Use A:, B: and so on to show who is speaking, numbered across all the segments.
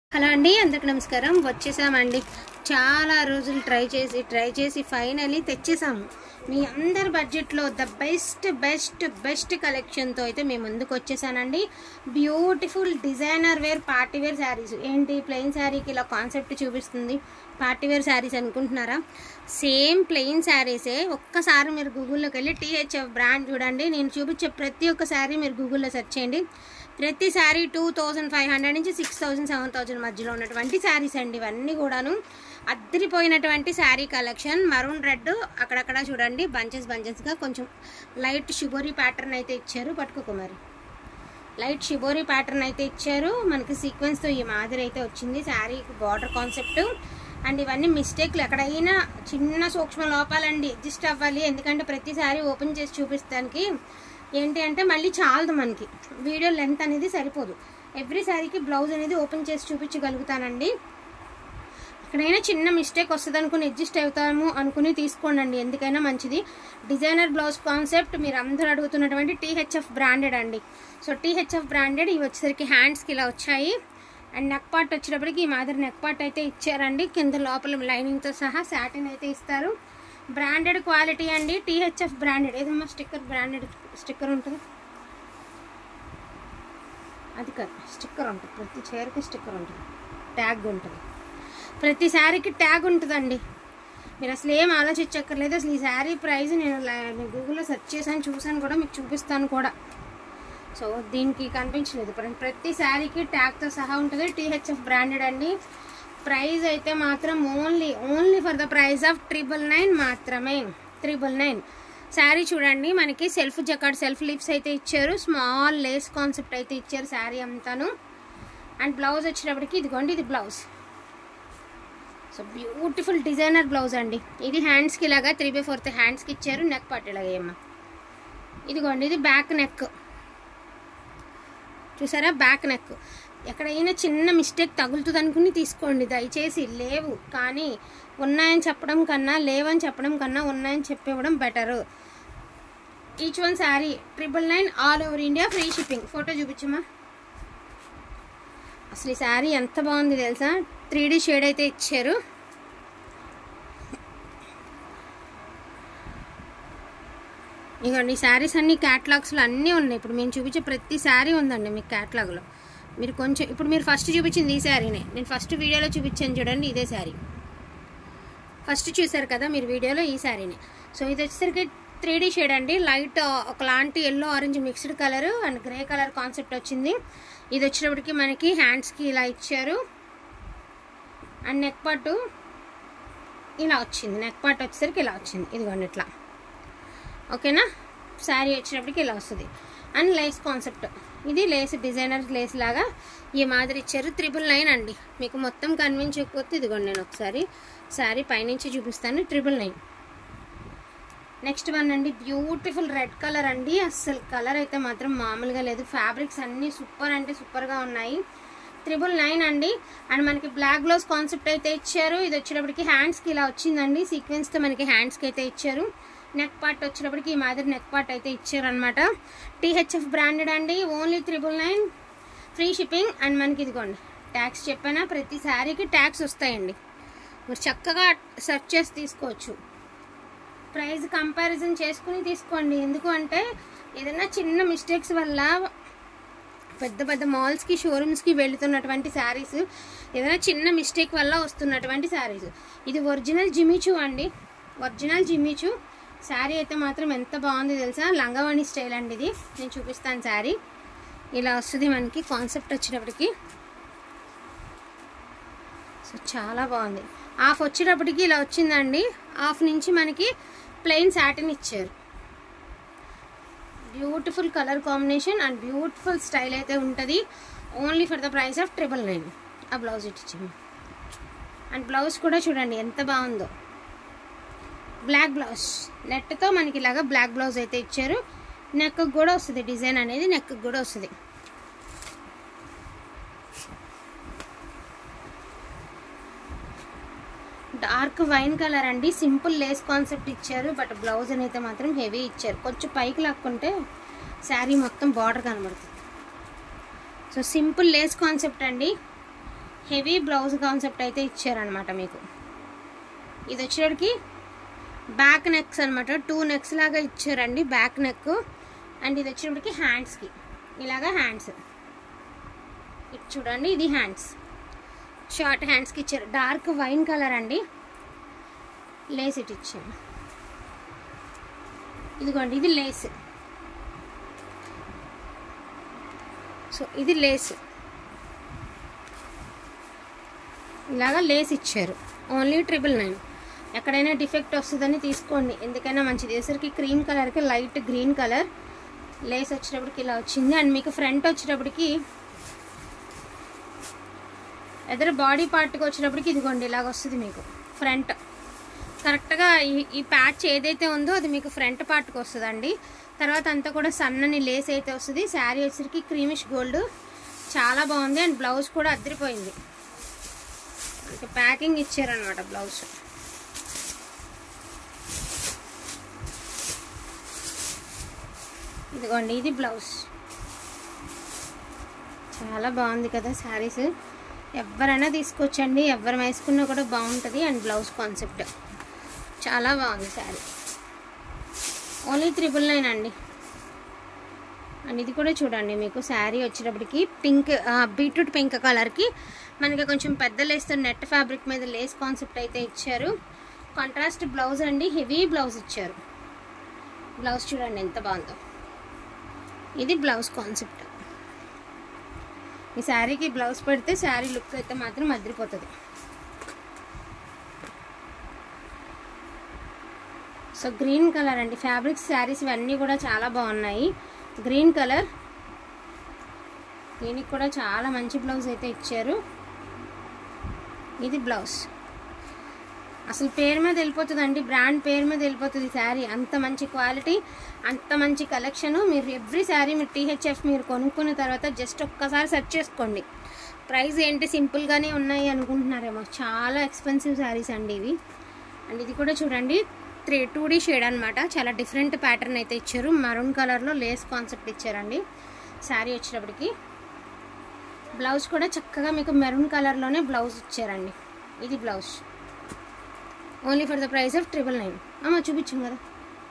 A: Hello అండి, అందరికి నమస్కారం. వచ్చేసామండి. చాలా రోజులు ట్రై చేసి ఫైనలీ తెచ్చేసాము. మీ అందరి బడ్జెట్లో ద బెస్ట్ కలెక్షన్తో అయితే మేము ముందుకు వచ్చేసానండి. Beautiful designer wear party wear saris. ఏంటి ప్లెయిన్ శారీకి ఇలా కాన్సెప్ట్ చూపిస్తుంది, పార్టీ వేర్ శారీస్ అనుకుంటున్నారా? సేమ్ ప్లెయిన్ శారీసే. ఒక్కసారి మీరు గూగుల్లోకి వెళ్ళి THF బ్రాండ్ చూడండి. నేను చూపించే ప్రతి ఒక్క శారీ మీరు గూగుల్లో సెర్చ్ చేయండి. ప్రతి శారీ 2500 నుంచి 6000 7000 మధ్యలో ఉన్నటువంటి శారీస్ అండి. ఇవన్నీ కూడాను అద్దరిపోయినటువంటి శారీ కలెక్షన్. మరూన్ రెడ్ అక్కడక్కడ చూడండి, బంచెస్గా కొంచెం లైట్ షిబోరీ ప్యాటర్న్ అయితే ఇచ్చారు. పట్టుకోకుమారి లైట్ షిబోరీ ప్యాటర్న్ అయితే ఇచ్చారు. మనకి సీక్వెన్స్తో ఈ మాదిరి అయితే వచ్చింది శారీకి బార్డర్ కాన్సెప్ట్. అండ్ ఇవన్నీ మిస్టేక్లు ఎక్కడైనా చిన్న సూక్ష్మ లోపాలండి, అడ్జస్ట్ అవ్వాలి. ఎందుకంటే ప్రతి శారీ ఓపెన్ చేసి చూపిస్తానికి ఏంటి అంటే మళ్ళీ చాలదు, మనకి వీడియో లెంత్ అనేది సరిపోదు. ఎవ్రీ శారీకి బ్లౌజ్ అనేది ఓపెన్ చేసి చూపించగలుగుతానండి. ఎక్కడైనా చిన్న మిస్టేక్ వస్తుంది అనుకుని అడ్జస్ట్ అవుతాము అనుకుని తీసుకోండి, ఎందుకైనా మంచిది. డిజైనర్ బ్లౌజ్ కాన్సెప్ట్ మీరు అందరూ అడుగుతున్నటువంటి THF బ్రాండెడ్ అండి. So THF branded. ఇవి వచ్చేసరికి హ్యాండ్స్కి ఇలా వచ్చాయి. అండ్ నెక్ పార్ట్ వచ్చేటప్పటికి ఈ మాదిరి నెక్ పార్ట్ అయితే ఇచ్చారండి. కింద లోపల లైనింగ్తో సహా సాటిన్ అయితే ఇస్తారు. బ్రాండెడ్ క్వాలిటీ అండి. THF branded. ఏదమ్మా స్టిక్కర్, బ్రాండెడ్ స్టిక్కర్ ఉంటుంది, అది కాదు, స్టిక్కర్ ఉంటుంది. ప్రతి చీరకి స్టిక్కర్ ఉంటుంది, ట్యాగ్ ఉంటుంది. ప్రతి శారీకి ట్యాగ్ ఉంటుందండి. మీరు అసలు ఏం ఆలోచించక్కర్లేదు. అసలు ఈ శారీ ప్రైస్ నేను గూగుల్లో సెర్చ్ చేశాను, చూసాను కూడా, మీకు చూపిస్తాను కూడా. సో దీనికి కనిపించలేదు. ప్రతి శారీకి ట్యాగ్తో సహా ఉంటుంది. THF బ్రాండెడ్ అండి. ప్రైస్ అయితే మాత్రం only for the price of 999 మాత్రమే. 999. శారీ చూడండి, మనకి సెల్ఫ్ జకార్డ్, సెల్ఫ్ లిప్స్ అయితే ఇచ్చారు. స్మాల్ లేస్ కాన్సెప్ట్ అయితే ఇచ్చారు శారీ అంతాను. అండ్ బ్లౌజ్ వచ్చేటప్పటికి ఇదిగోండి, ఇది blouse. So beautiful designer blouse అండి. ఇది హ్యాండ్స్కి ఇలాగా 3/4 హ్యాండ్స్కి ఇచ్చారు. నెక్ పార్ట్ ఇలాగే అమ్మా, ఇదిగోండి, ఇది బ్యాక్ నెక్. చూసారా, బ్యాక్ నెక్. ఎక్కడైనా చిన్న మిస్టేక్ తగులుతుంది అనుకుని తీసుకోండి దయచేసి. లేవు కానీ ఉన్నాయని చెప్పడం కన్నా, లేవని చెప్పడం కన్నా ఉన్నాయని చెప్పివ్వడం better. Each one sari 999 all over India, free shipping. Photo చూపించమ్మా. అసలు ఈ శారీ ఎంత బాగుంది తెలుసా? 3D షేడ్ అయితే ఇచ్చారు. ఇదిగోండి, ఈ శారీస్ అన్ని క్యాటలాగ్స్లో అన్నీ ఉన్నాయి. ఇప్పుడు మేము చూపించే ప్రతి శారీ ఉందండి మీకు క్యాటలాగ్లో. మీరు కొంచెం ఇప్పుడు మీరు ఫస్ట్ చూపించింది ఈ శారీనే. నేను ఫస్ట్ వీడియోలో చూపించాను చూడండి, ఇదే శారీ. ఫస్ట్ చూసారు కదా మీరు వీడియోలో, ఈ శారీనే. సో ఇది వచ్చేసరికి 3D షేడ్ అండి. లైట్ ఒకలాంటి yellow orange mixed colour and grey colour concept వచ్చింది. ఇది వచ్చేటప్పటికి మనకి హ్యాండ్స్కి ఇలా ఇచ్చారు. అండ్ నెక్ పార్ట్ ఇలా వచ్చింది. నెక్ పార్ట్ వచ్చేసరికి ఇలా వచ్చింది, ఇదిగోండి ఇట్లా. ఓకేనా? శారీ వచ్చేటప్పటికి ఇలా వస్తుంది. అండ్ లేస్ కాన్సెప్ట్, ఇది లేస్, డిజైనర్ లేస్ లాగా ఈ మాదిరి ఇచ్చారు. 999 అండి. మీకు మొత్తం కనిపించకపోతే ఇదిగోండి, నేను ఒకసారి శారీ పైనుంచి చూపిస్తాను. 999. నెక్స్ట్ వన్ అండి, బ్యూటిఫుల్ రెడ్ కలర్ అండి. అస్సలు కలర్ అయితే మాత్రం మామూలుగా లేదు. ఫ్యాబ్రిక్స్ అన్నీ సూపర్ అంటే సూపర్గా ఉన్నాయి. 999 అండి. అండ్ మనకి బ్లాక్ బ్లౌజ్ కాన్సెప్ట్ అయితే ఇచ్చారు. ఇది వచ్చేటప్పటికి హ్యాండ్స్కి ఇలా వచ్చిందండి. సీక్వెన్స్తో మనకి హ్యాండ్స్కి అయితే ఇచ్చారు. నెక్ పార్ట్ వచ్చేటప్పటికి ఈ మాదిరి నెక్ పార్ట్ అయితే ఇచ్చారనమాట. THF బ్రాండెడ్ అండి. Only 999, free shipping. అండ్ మనకి ఇదిగోండి ట్యాక్స్ చెప్పానా, ప్రతి శారీకి ట్యాక్స్ వస్తాయండి. మీరు చక్కగా సెర్చ్ చేసి తీసుకోవచ్చు. ప్రైస్ కంపారిజన్ చేసుకుని తీసుకోండి. ఎందుకు అంటే ఏదైనా చిన్న మిస్టేక్స్ వల్ల పెద్ద మాల్స్కి, షోరూమ్స్కి వెళుతున్నటువంటి శారీస్ ఏదైనా చిన్న మిస్టేక్ వల్ల వస్తున్నటువంటి శారీస్. ఇది ఒరిజినల్ జిమిచూ అండి. ఒరిజినల్ జిమిచూ శారీ అయితే మాత్రం ఎంత బాగుంది తెలుసా? లంగావణి స్టైల్ అండి ఇది. నేను చూపిస్తాను. శారీ ఇలా వస్తుంది మనకి కాన్సెప్ట్ వచ్చేటప్పటికి. సో చాలా బాగుంది. హాఫ్ వచ్చేటప్పటికి ఇలా వచ్చిందండి. హాఫ్ నుంచి మనకి ప్లెయిన్ సాటిన్ ఇచ్చారు. Beautiful colour combination and beautiful style అయితే ఉంటుంది. Only for the price of 999. ఆ బ్లౌజ్ ఇచ్చాము. అండ్ బ్లౌజ్ కూడా చూడండి ఎంత బాగుందో. బ్లాక్ బ్లౌజ్ నెట్తో మనకి ఇలాగా బ్లాక్ బ్లౌజ్ అయితే ఇచ్చారు. నెక్ కూడా వస్తుంది, డిజైన్ అనేది నెక్ కూడా వస్తుంది. డార్క్ వైన్ కలర్ అండి. సింపుల్ లేస్ కాన్సెప్ట్ ఇచ్చారు. బట్ బ్లౌజ్ అనేది మాత్రం హెవీ ఇచ్చారు. కొంచెం పైకి లాక్కుంటే శారీ మొత్తం బార్డర్ కనబడుతుంది. సో సింపుల్ లేస్ కాన్సెప్ట్ అండి. హెవీ బ్లౌజ్ కాన్సెప్ట్ అయితే ఇచ్చారనమాట మీకు. ఇది వచ్చేటికి బ్యాక్ నెక్స్ అనమాట, 2 నెక్స్ లాగా ఇచ్చారండి బ్యాక్ నెక్. అండ్ ఇది వచ్చేటికి హ్యాండ్స్కి ఇలాగా హ్యాండ్స్ ఇది చూడండి, ఇది హ్యాండ్స్ షార్ట్ హ్యాండ్స్కి ఇచ్చారు. డార్క్ వైన్ కలర్ అండి, లేస్ ఇటు ఇచ్చాము. ఇదిగోండి ఇది లేస్. సో ఇది లేస్, ఇలాగా లేస్ ఇచ్చారు. ఓన్లీ 999. ఎక్కడైనా డిఫెక్ట్ వస్తుందని తీసుకోండి, ఎందుకైనా మంచిది. వేసరికి క్రీమ్ కలర్కి లైట్ గ్రీన్ కలర్ లేస్ వచ్చేటప్పటికి ఇలా వచ్చింది. అండ్ మీకు ఫ్రంట్ వచ్చేటప్పటికి ఎదర బాడీ పార్ట్కి వచ్చేటప్పటికి ఇదిగోండి ఇలాగ వస్తుంది మీకు ఫ్రంట్. కరెక్ట్గా ఈ ప్యాచ్ ఏదైతే ఉందో అది మీకు ఫ్రంట్ పార్ట్కి వస్తుందండి. తర్వాత అంతా కూడా సన్నని లేస్ అయితే వస్తుంది. శారీ వచ్చేసరికి క్రీమిష్ గోల్డ్, చాలా బాగుంది. అండ్ బ్లౌజ్ కూడా అదిరిపోయింది, ప్యాకింగ్ ఇచ్చారనమాట బ్లౌజ్. ఇదిగోండి ఇది బ్లౌజ్, చాలా బాగుంది కదా శారీస్. ఎవరైనా తీసుకొచ్చండి, ఎవరు వేసుకున్నా కూడా బాగుంటుంది. అండ్ బ్లౌజ్ కాన్సెప్ట్ చాలా బాగుంది శారీ. ఓన్లీ 999 అండి. అండ్ ఇది కూడా చూడండి మీకు శారీ వచ్చేటప్పటికి పింక్, బీట్రూట్ పింక్ కలర్కి మనకి కొంచెం పెద్ద లేస్తో నెట్ ఫ్యాబ్రిక్ మీద లేస్ కాన్సెప్ట్ అయితే ఇచ్చారు. కాంట్రాస్ట్ బ్లౌజ్ అండి, హెవీ బ్లౌజ్ ఇచ్చారు. బ్లౌజ్ చూడండి ఎంత బాగుందో. ఇది బ్లౌజ్ కాన్సెప్ట్. ఈ శారీకి బ్లౌజ్ పెడితే శారీ లుక్ అయితే మాత్రం అదిరిపోతుంది. సో గ్రీన్ కలర్ అండి, ఫ్యాబ్రిక్స్ శారీస్ ఇవన్నీ కూడా చాలా బాగున్నాయి. గ్రీన్ కలర్, దీనికి కూడా చాలా మంచి బ్లౌజ్ అయితే ఇచ్చారు. ఇది బ్లౌజ్ అసలు పేరు మీద వెళ్ళిపోతుందండి, బ్రాండ్ పేరు మీద వెళ్ళిపోతుంది శారీ. అంత మంచి క్వాలిటీ, అంత మంచి కలెక్షను. మీరు ఎవ్రీ శారీ మీరు THF మీరు కొనుక్కున్న తర్వాత జస్ట్ ఒక్కసారి సెర్చ్ చేసుకోండి. ప్రైస్ ఏంటి సింపుల్గానే ఉన్నాయి అనుకుంటున్నారేమో, చాలా ఎక్స్పెన్సివ్ శారీస్ అండి ఇవి. అండ్ ఇది కూడా చూడండి 2D షేడ్ అనమాట, చాలా డిఫరెంట్ ప్యాటర్న్ అయితే ఇచ్చారు. మరూన్ కలర్లో లేస్ కాన్సెప్ట్ ఇచ్చారండి శారీ వచ్చేటప్పటికి. బ్లౌజ్ కూడా చక్కగా మీకు మెరూన్ కలర్లోనే బ్లౌజ్ ఇచ్చారండి. ఇది blouse only for the price of 999. అమ్మ చూపించాం కదా,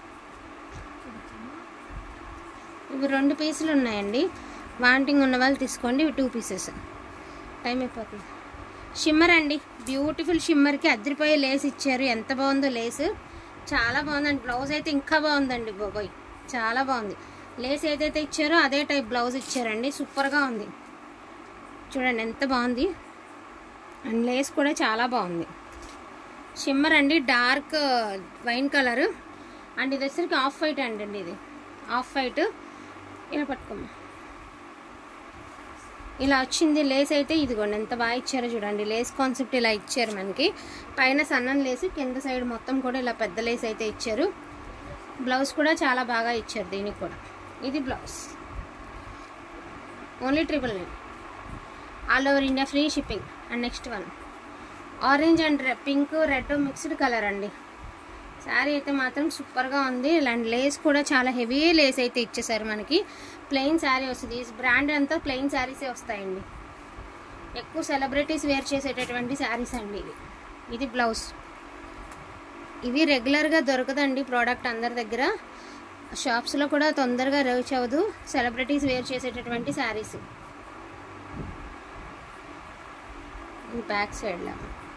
A: ఇవి 2 పీసులు ఉన్నాయండి. వాంటింగ్ ఉన్న వాళ్ళు తీసుకోండి, ఇవి 2 పీసెస్. టైం అయిపోతుంది. షిమ్మర్ అండి, బ్యూటిఫుల్ షిమ్మర్కి అదిరిపోయే లేస్ ఇచ్చారు. ఎంత బాగుందో లేస్, చాలా బాగుందండి. బ్లౌజ్ అయితే ఇంకా బాగుందండి బాబోయ్, చాలా బాగుంది. లేస్ ఏదైతే ఇచ్చారో అదే టైప్ బ్లౌజ్ ఇచ్చారండి, సూపర్గా ఉంది. చూడండి ఎంత బాగుంది. అండ్ లేస్ కూడా చాలా బాగుంది. షిమ్మర్ అండి, డార్క్ వైన్ కలర్. అండ్ ఇది వచ్చరికి ఆఫ్ వైట్ అండి, ఇది ఆఫ్ వైట్. ఇలా పట్టుకోమ్మా, ఇలా వచ్చింది లేస్ అయితే. ఇదిగోండి ఎంత బాగా ఇచ్చారో చూడండి, లేస్ కాన్సెప్ట్ ఇలా ఇచ్చారు మనకి. పైన సన్నని లేస్, కింద సైడ్ మొత్తం కూడా ఇలా పెద్ద లేస్ అయితే ఇచ్చారు. బ్లౌజ్ కూడా చాలా బాగా ఇచ్చారు దీనికి కూడా. ఇది blouse only 999. All over India free shipping. And next one orange and pink red mixed colour అండి. శారీ అయితే మాత్రం సూపర్గా ఉంది. అండ్ లేస్ కూడా చాలా హెవీ లేస్ అయితే ఇచ్చేసారు మనకి. ప్లెయిన్ శారీ వస్తుంది, ఈ బ్రాండ్ అంతా ప్లెయిన్ శారీసే వస్తాయండి. ఎక్కువ సెలబ్రిటీస్ వేర్ చేసేటటువంటి శారీస్ అండి ఇవి. ఇది బ్లౌజ్. ఇవి రెగ్యులర్గా దొరకదండి ప్రోడక్ట్ అందరి దగ్గర, షాప్స్లో కూడా తొందరగా రీచ్ అవ్వదు. సెలబ్రిటీస్ వేర్ చేసేటటువంటి శారీస్. ఇది బ్యాక్ సైడ్లో.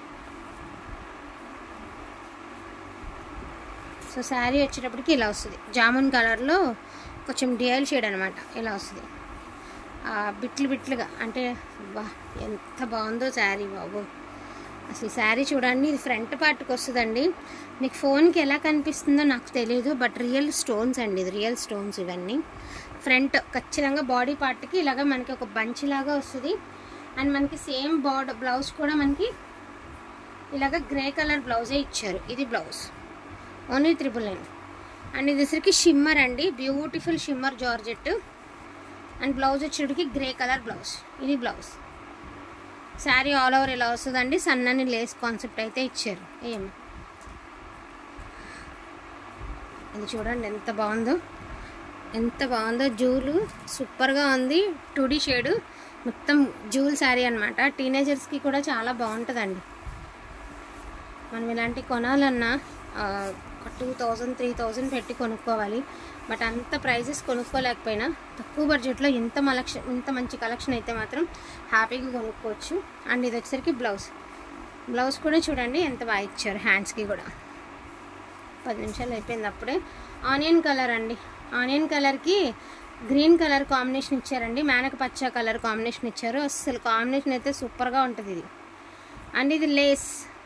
A: సో శారీ వచ్చేటప్పటికి ఇలా వస్తుంది, జామున్ కలర్లో కొంచెం డియల్ షేడ్ అనమాట. ఇలా వస్తుంది బిట్లు బిట్లుగా. అంటే వా ఎంత బాగుందో శారీ బాబు. అసలు శారీ చూడండి, ఇది ఫ్రంట్ పార్ట్కి వస్తుందండి. మీకు ఫోన్కి ఎలా కనిపిస్తుందో నాకు తెలియదు, బట్ రియల్ స్టోన్స్ అండి, ఇది రియల్ స్టోన్స్ ఇవన్నీ. ఫ్రంట్ ఖచ్చితంగా బాడీ పార్ట్కి ఇలాగ మనకి ఒక బంచ్ లాగా వస్తుంది. అండ్ మనకి సేమ్ బ్లౌజ్ కూడా మనకి ఇలాగ గ్రే కలర్ బ్లౌజే ఇచ్చారు. ఇది బ్లౌజ్ ఓన్లీ 999. అండ్ ఇది వచ్చరికి షిమ్మర్ అండి, beautiful shimmer georgette. And blouse వచ్చేటికి గ్రే కలర్ బ్లౌజ్. ఇది బ్లౌజ్. శారీ ఆల్ ఓవర్ ఇలా వస్తుందండి, సన్నని లేస్ కాన్సెప్ట్ అయితే ఇచ్చారు. ఇది చూడండి ఎంత బాగుందో, ఎంత బాగుందో. జూలు సూపర్గా ఉంది, 2D షేడు. మొత్తం జూల్ శారీ అనమాట. టీనేజర్స్కి కూడా చాలా బాగుంటుందండి. మనం ఇలాంటి కొనాలన్నా 2000 3000 పెట్టి కొనుక్కోవాలి. బట్ అంత ప్రైజెస్ కొనుక్కోలేకపోయినా తక్కువ బడ్జెట్లో ఇంత మంచి కలెక్షన్ అయితే మాత్రం హ్యాపీగా కొనుక్కోవచ్చు. అండ్ ఇది వచ్చేసరికి బ్లౌజ్ కూడా చూడండి ఎంత బాగా ఇచ్చారు. హ్యాండ్స్కి కూడా 10 నిమిషాలు అయిపోయింది అప్పుడే. ఆనియన్ కలర్ అండి. ఆనియన్ కలర్కి గ్రీన్ కలర్ కాంబినేషన్ ఇచ్చారండి. మేనక పచ్చ కలర్ కాంబినేషన్ ఇచ్చారు. అసలు కాంబినేషన్ అయితే సూపర్గా ఉంటుంది ఇది. అండ్ ఇది లేస్,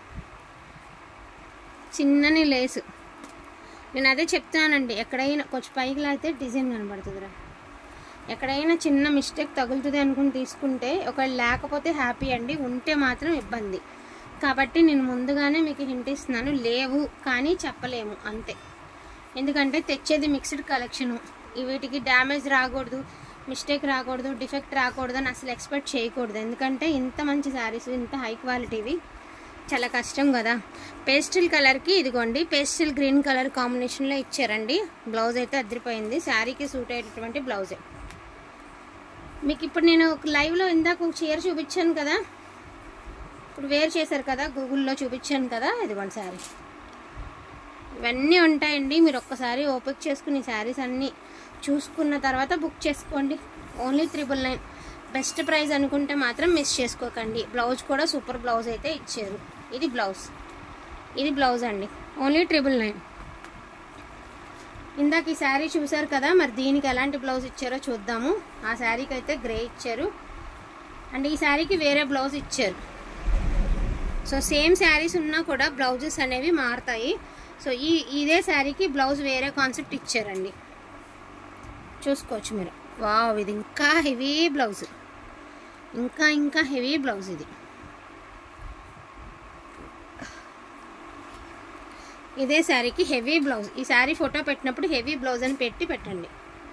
A: చిన్నని లేసు. నేను అదే చెప్తున్నానండి, ఎక్కడైనా కొంచెం పైకి లాగితే డిజైన్ కనబడుతుందిరా. ఎక్కడైనా చిన్న మిస్టేక్ తగులుతుంది అనుకుని తీసుకుంటే ఒకవేళ లేకపోతే హ్యాపీ అండి, ఉంటే మాత్రం ఇబ్బంది. కాబట్టి నేను ముందుగానే మీకు హింట్ ఇస్తున్నాను, లేవు కానీ చెప్పలేము అంతే. ఎందుకంటే తెచ్చేది మిక్స్డ్ కలెక్షను, వీటికి డ్యామేజ్ రాకూడదు, మిస్టేక్ రాకూడదు, డిఫెక్ట్ రాకూడదు అని అసలు ఎక్స్పెక్ట్ చేయకూడదు. ఎందుకంటే ఇంత మంచి శారీస్, ఇంత హై క్వాలిటీవి చాలా కష్టం కదా. పేస్టల్ కలర్కి ఇదిగోండి పేస్టల్ గ్రీన్ కలర్ కాంబినేషన్లో ఇచ్చారండి. బ్లౌజ్ అయితే అదిరిపోయింది. శారీకి సూట్ అయ్యేటటువంటి బ్లౌజే. మీకు ఇప్పుడు నేను ఒక లైవ్లో ఇందాక ఒక చీర చూపించాను కదా, ఇప్పుడు వేర్ చేశారు కదా, గూగుల్లో చూపించాను కదా, ఇదిగోండి శారీ. ఇవన్నీ ఉంటాయండి. మీరు ఒక్కసారి ఓపిక చేసుకుని శారీస్ అన్నీ చూసుకున్న తర్వాత బుక్ చేసుకోండి. ఓన్లీ 999 బెస్ట్ ప్రైస్ అనుకుంటే మాత్రం మిస్ చేసుకోకండి. బ్లౌజ్ కూడా సూపర్ బ్లౌజ్ అయితే ఇచ్చారు. ఇది బ్లౌజ్ అండి. ఓన్లీ 999. ఇందాక ఈ శారీ చూసారు కదా, మరి దీనికి ఎలాంటి బ్లౌజ్ ఇచ్చారో చూద్దాము. ఆ శారీకి అయితే గ్రే ఇచ్చారు అండ్ ఈ శారీకి వేరే బ్లౌజ్ ఇచ్చారు. సో సేమ్ శారీస్ ఉన్నా కూడా బ్లౌజెస్ అనేవి మారుతాయి. సో ఇదే శారీకి బ్లౌజ్ వేరే కాన్సెప్ట్ ఇచ్చారండి, చూసుకోవచ్చు మీరు. వావ్, ఇది ఇంకా హెవీ బ్లౌజ్, ఇంకా హెవీ బ్లౌజ్. ఇదే శారీకి హెవీ బ్లౌజ్. ఈ శారీ ఫోటో పెట్టినప్పుడు హెవీ బ్లౌజ్ అని పెట్టండి.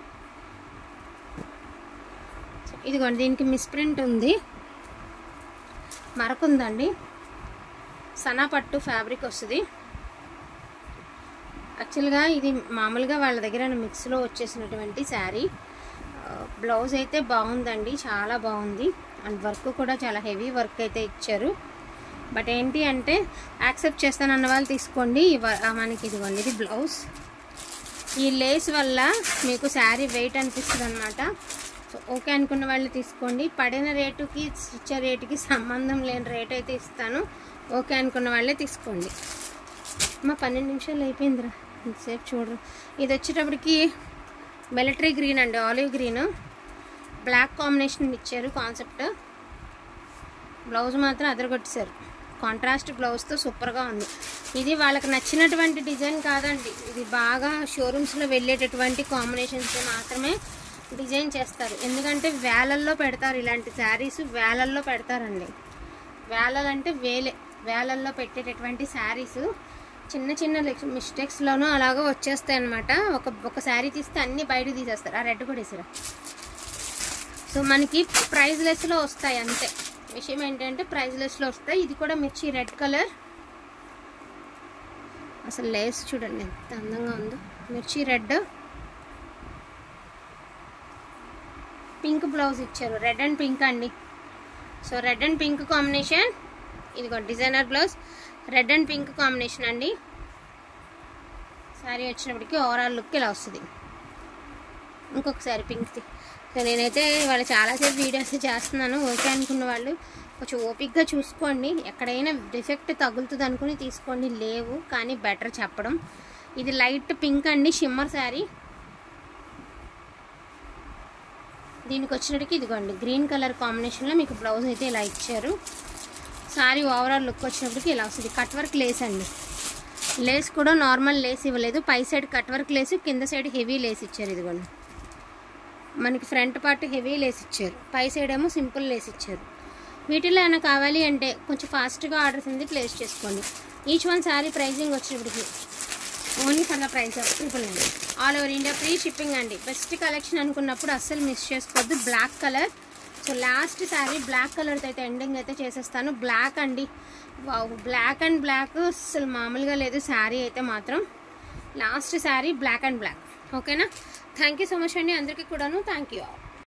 A: ఇదిగోండి, దీనికి మిస్ప్రింట్ ఉంది, మరకుందండి. సనా పట్టు ఫ్యాబ్రిక్ వస్తుంది. యాక్చువల్గా ఇది మామూలుగా వాళ్ళ దగ్గర మిక్స్లో వచ్చేసినటువంటి శారీ. బ్లౌజ్ అయితే బాగుందండి, చాలా బాగుంది. అండ్ వర్క్ కూడా చాలా హెవీ వర్క్ అయితే ఇచ్చారు. బట్ ఏంటి అంటే యాక్సెప్ట్ చేస్తానన్న వాళ్ళు తీసుకోండి. మనకి ఇదిగోండి, ఇది బ్లౌజ్. ఈ లేస్ వల్ల మీకు శారీ వెయిట్ అనిపిస్తుంది అనమాట. సో ఓకే అనుకున్న వాళ్ళు తీసుకోండి. పడిన రేటుకి ఇచ్చే రేటుకి సంబంధం లేని రేట్ అయితే ఇస్తాను. ఓకే అనుకున్న వాళ్ళే తీసుకోండి. మా 12 నిమిషాలు అయిపోయిందిరా, ఇంతసేపు చూడరు. ఇది వచ్చేటప్పటికి మిలిటరీ గ్రీన్ అండి, ఆలివ్ గ్రీన్, బ్లాక్ కాంబినేషన్ ఇచ్చారు కాన్సెప్ట్. బ్లౌజ్ మాత్రం అదరగొట్టేశారు. కాంట్రాస్ట్ బ్లౌజ్తో సూపర్గా ఉంది. ఇది వాళ్ళకి నచ్చినటువంటి డిజైన్ కాదండి, ఇది బాగా షోరూమ్స్లో వెళ్ళేటటువంటి కాంబినేషన్స్ మాత్రమే డిజైన్ చేస్తారు. ఎందుకంటే వేలల్లో పెడతారు ఇలాంటి శారీస్, వేలల్లో పెడతారండి. వేలలంటే వేలల్లో పెట్టేటటువంటి శారీస్ చిన్న మిస్టేక్స్లోనూ అలాగో వచ్చేస్తాయి అనమాట. ఒక శారీ తీస్తే అన్నీ బయటకు తీసేస్తారు. ఆ రెడ్ కూడా వేసారా. సో మనకి ప్రైజ్ లెస్లో వస్తాయి అంతే. విషయం ఏంటంటే ప్రైజ్ లెస్లో వస్తాయి. ఇది కూడా మిర్చి రెడ్ కలర్. అసలు లేస్ చూడండి ఎంత అందంగా ఉందో. మిర్చి రెడ్, పింక్ బ్లౌజ్ ఇచ్చారు. రెడ్ అండ్ పింక్ అండి. So red and pink combination. ఇదిగో designer blouse, red and pink combination అండి. శారీ వచ్చినప్పటికీ ఓవరాల్ లుక్ ఇలా వస్తుంది. ఇంకొకసారి పింక్ది. సో నేనైతే వాళ్ళు చాలాసేపు వీడియోస్ చేస్తున్నాను. ఓకే అనుకున్న వాళ్ళు కొంచెం ఓపిక్గా చూసుకోండి. ఎక్కడైనా డిఫెక్ట్ తగులుతుంది అనుకుని తీసుకోండి. లేవు కానీ బెటర్ చెప్పడం. ఇది లైట్ పింక్ అండి, షిమ్మర్ శారీ. దీనికి వచ్చినట్టుకి ఇదిగోండి గ్రీన్ కలర్ కాంబినేషన్లో మీకు బ్లౌజ్ అయితే ఇలా ఇచ్చారు. శారీ ఓవరాల్ లుక్ వచ్చినప్పటికి ఇలా వస్తుంది. కట్ వర్క్ లేస్ అండి. లేస్ కూడా నార్మల్ లేస్ ఇవ్వలేదు, పై సైడ్ కట్ వర్క్ లేసు, కింద సైడ్ హెవీ లేస్ ఇచ్చారు. ఇదిగోండి మనకి ఫ్రంట్ పార్ట్ హెవీ లేస్ ఇచ్చారు, పై సైడ్ ఏమో సింపుల్ లేస్ ఇచ్చారు. వీటిలో ఏమైనా కావాలి అంటే కొంచెం ఫాస్ట్గా ఆర్డర్స్ అనేది ప్లేస్ చేసుకోండి. ఈచ్ వన్ శారీ ప్రైజింగ్ వచ్చినప్పటికి only for the price of 999. All over India free shipping అండి. బెస్ట్ కలెక్షన్ అనుకున్నప్పుడు అస్సలు మిస్ చేసుకోవద్దు. Black colour. So last sari black కలర్తో అయితే ఎండింగ్ అయితే చేసేస్తాను. బ్లాక్ అండి, బ్లాక్ అండ్ బ్లాక్ అసలు మామూలుగా లేదు శారీ అయితే మాత్రం. Last sari black and black. ఓకేనా? థ్యాంక్ యూ సో మచ్ అండి అందరికీ కూడాను. Thank you.